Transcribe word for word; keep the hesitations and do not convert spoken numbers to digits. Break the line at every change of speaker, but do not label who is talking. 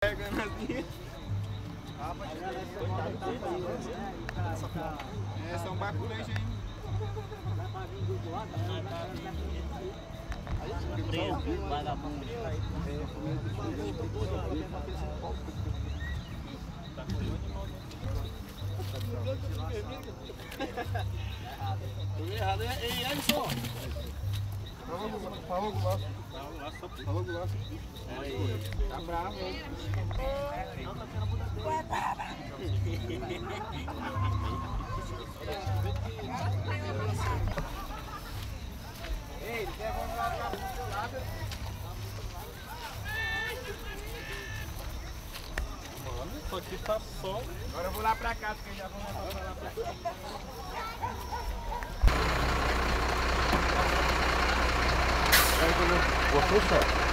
Pegando assim. É, são baculejo, hein?
Preso, vagabundo.
Errado, ei, Alisson! Fala o golaço. Fala o golaço. Tá bravo, hein? Não, tá tendo a bunda dele. Ei, ele quer voltar pra cá pro seu lado. Mano, isso aqui tá só. Agora eu vou lá pra casa, que eu já vou voltar lá pra cá.
Vou fechar.